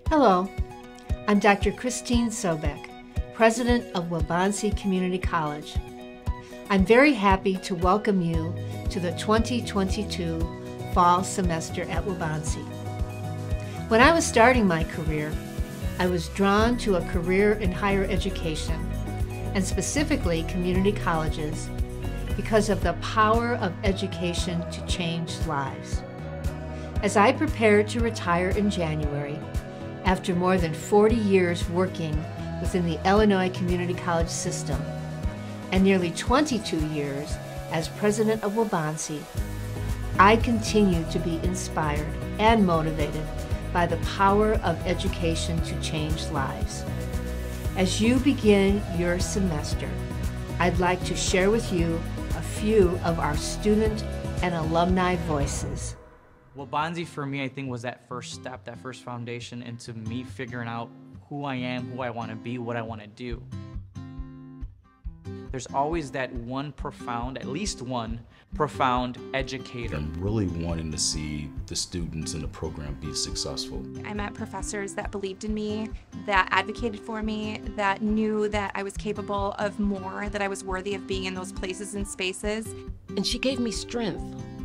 Hello, I'm Dr. Christine Sobek, President of Waubonsee Community College. I'm very happy to welcome you to the 2022 fall semester at Waubonsee. When I was starting my career, I was drawn to a career in higher education, and specifically community colleges, because of the power of education to change lives. As I prepared to retire in January, after more than 40 years working within the Illinois Community College system, and nearly 22 years as president of Waubonsee, I continue to be inspired and motivated by the power of education to change lives. As you begin your semester, I'd like to share with you a few of our student and alumni voices. Waubonsee for me, I think, was that first step, that first foundation into me figuring out who I am, who I want to be, what I want to do. There's always that one profound, at least one profound educator. I'm really wanting to see the students in the program be successful. I met professors that believed in me, that advocated for me, that knew that I was capable of more, that I was worthy of being in those places and spaces. And she gave me strength.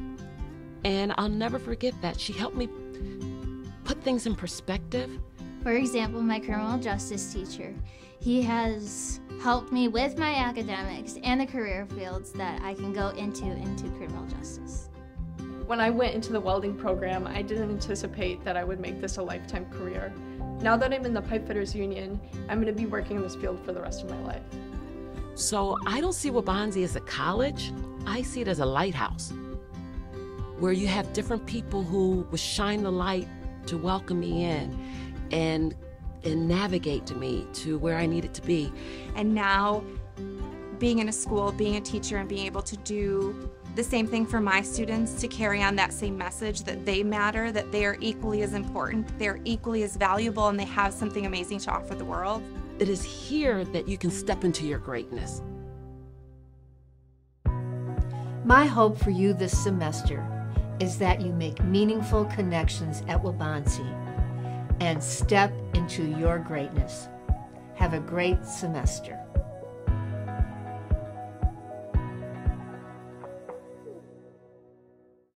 And I'll never forget that. She helped me put things in perspective. For example, my criminal justice teacher. He has helped me with my academics and the career fields that I can go into criminal justice. When I went into the welding program, I didn't anticipate that I would make this a lifetime career. Now that I'm in the Pipefitters Union, I'm going to be working in this field for the rest of my life. So I don't see Waubonsee as a college. I see it as a lighthouse, where you have different people who will shine the light to welcome me in and navigate to me to where I needed to be. And now, being in a school, being a teacher, and being able to do the same thing for my students, to carry on that same message that they matter, that they are equally as important, they're equally as valuable, and they have something amazing to offer the world. It is here that you can step into your greatness. My hope for you this semester is that you make meaningful connections at Waubonsee and step into your greatness. Have a great semester.